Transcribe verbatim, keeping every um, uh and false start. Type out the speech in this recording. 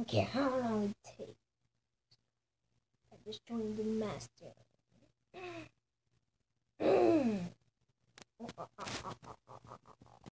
care how long it takes. I'm destroying the master.